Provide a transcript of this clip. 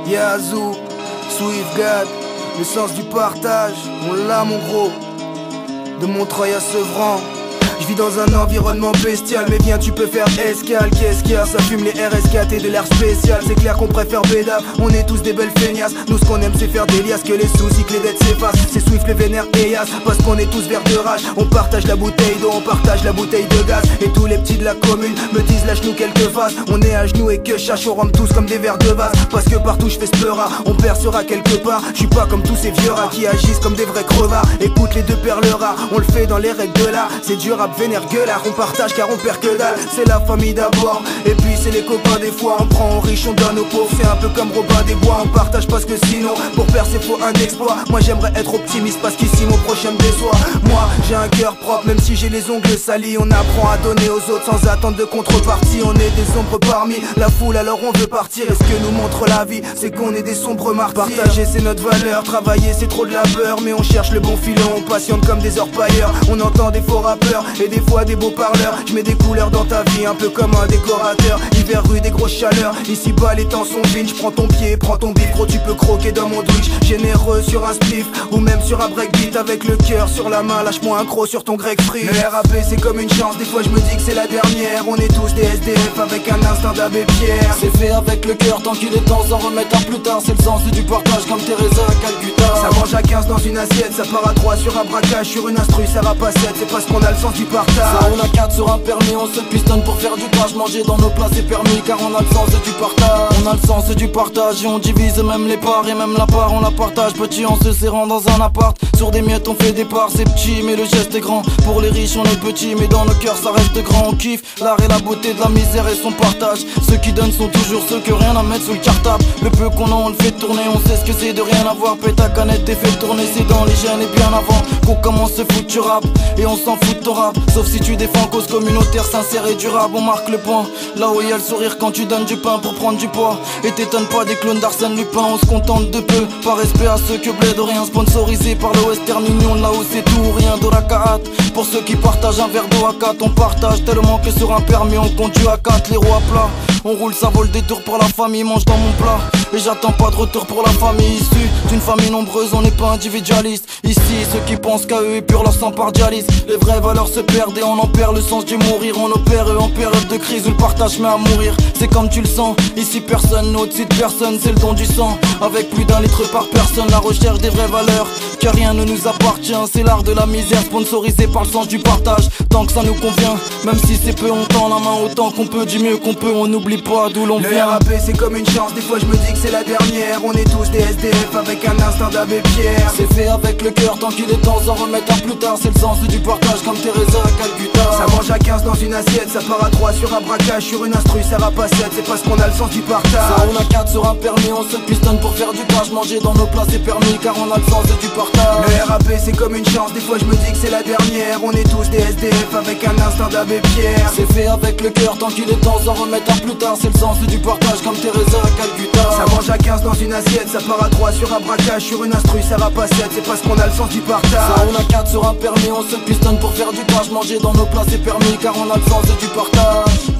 Yazoo, Swiftgad, le sens du partage, on l'a mon gros. De Montreuil à Sevran, je vis dans un environnement bestial, mais viens tu peux faire escale. Qu'est-ce qu'il y a, ça fume les RS4 et de l'air spécial. C'est clair qu'on préfère bédave, on est tous des belles feignasses. Nous ce qu'on aime c'est faire des liasses, que les soucis, que les dettes s'effacent. C'est Swift les vénères et Yas, parce qu'on est tous verts de rage. On partage la bouteille d'eau, on partage la bouteille de gaz. Et tous les petits de la commune me disent lâche-nous quelques faces. On est à genoux et que chache, on rampe tous comme des verres de vase. Parce que partout je fais ce pleura, on percera quelque part. Je suis pas comme tous ces vieux rats qui agissent comme des vrais crevards. Écoute les deux perles rares, on le fait dans les règles de l'art. C'est dur à vénère gueulard, on partage car on perd que dalle. C'est la famille d'abord, et puis c'est les copains des fois. On prend aux riches, on donne aux pauvres. C'est un peu comme Robin des Bois, on partage parce que sinon pour percer faut un exploit. Moi j'aimerais être optimiste parce qu'ici mon prochain me déçoit. Moi j'ai un cœur propre même si j'ai les ongles salis. On apprend à donner aux autres sans attendre de contrepartie. On est des ombres parmi la foule alors on veut partir. Et ce que nous montre la vie c'est qu'on est des sombres martyrs. Partager c'est notre valeur, travailler c'est trop de labeur. Mais on cherche le bon filon, on patiente comme des orpailleurs. On entend des faux rappeurs et des fois des beaux parleurs. Je mets des couleurs dans ta vie, un peu comme un décorateur. Hiver rude des grosses chaleurs, ici bas les temps sont vines. J'prends ton pied, prends ton bif, gros tu peux croquer dans mon douche. Généreux sur un spliff, ou même sur un breakbeat. Avec le cœur sur la main, lâche-moi un croc sur ton grec free. Le RAP c'est comme une chance, des fois je me dis que c'est la dernière. On est tous des SDF avec un instinct d'abbé Pierre. C'est fait avec le cœur, tant qu'il est temps s'en remettre à plus tard. C'est le sens du partage comme Teresa à Calcutta. Ça mange à 15 dans une assiette, ça part à 3 sur un braquage. Sur une instru, ça rap à 7, c'est parce qu'on a le sens du partage. Ça roule à 4 sur un permis, on se pistonne pour faire du cash. Manger dans nos plats c'est permis car on a le sens du partage. On a le sens du partage et on divise même les parts. Et même la part on la partage petit en se serrant dans un appart. Sur des miettes on fait des parts, c'est petit mais le geste est grand. Pour les riches on est petit mais dans nos cœurs ça reste grand. On kiffe l'art et la beauté de la misère et son partage. Ceux qui donnent sont toujours ceux que rien à mettre sous le cartable. Le peu qu'on a on le fait tourner, on sait ce que c'est de rien avoir. Pète ta canette et fait tourner, c'est dans les gènes et bien avant qu'on commence ce foot du rap. Et on s'en fout de ton rap, sauf si tu défends cause communautaire sincère et durable. On marque le point, là où il y a le sourire quand tu donnes du pain pour prendre du poids. Et t'étonnes pas des clones d'Arsène Lupin, on se contente de peu. Par respect à ceux que bled rien, sponsorisé par le Western Union. Là où c'est tout ou rien d'Orakaat. Pour ceux qui partagent un verre d'eau à 4, on partage tellement que sur un permis on conduit à 4. Les roues à plat, on roule, ça vole des tours pour la famille, mange dans mon plat. Et j'attends pas de retour pour la famille issue d'une famille nombreuse, on n'est pas individualiste. Ici, ceux qui pensent qu'à eux épurent leur sang par dialyse. Les vraies valeurs se perdent et on en perd le sens du mourir. On opère en période de crise où le partage met à mourir. C'est comme tu le sens, ici personne, au-dessus de personne, c'est le don du sang. Avec plus d'un litre par personne, la recherche des vraies valeurs. Car rien ne nous appartient, c'est l'art de la misère sponsorisé par le sens du partage. Tant que ça nous convient, même si c'est peu, on tend la main autant qu'on peut, du mieux qu'on peut. On n'oublie pas d'où l'on vient. Le RAP c'est comme une chance, des fois je me dis que c'est la dernière. On est tous des SDF avec un instinct d'abbé Pierre. C'est fait avec le cœur, tant qu'il est temps s'en remettre à plus tard. C'est le sens du partage comme Teresa à Calcutta. Ça mange à 15 dans une assiette, ça part à 3 sur un braquage. Sur une instru, ça rap à 7, c'est parce qu'on a le sens du partage. Ça roule à 4 sur un permis, on se pistonne pour faire du cash. Manger dans nos plats c'est permis car on a le sens du partage. Le RAP c'est comme une chance, des fois je me dis que c'est la dernière. On est tous des SDF avec un instinct d'abbé Pierre. C'est fait avec le cœur, tant qu'il est temps s'en remettre à plus tard. C'est le sens du partage comme Teresa à Calcutta. Ça mange à 15 dans une assiette, ça part à 3 sur un braquage. Sur une instru, ça rap à 7, c'est parce qu'on a le sens du partage. Ça roule à 4 sur un permis, on se pistonne pour faire du cash. Manger dans nos plats c'est permis car on a le sens du partage.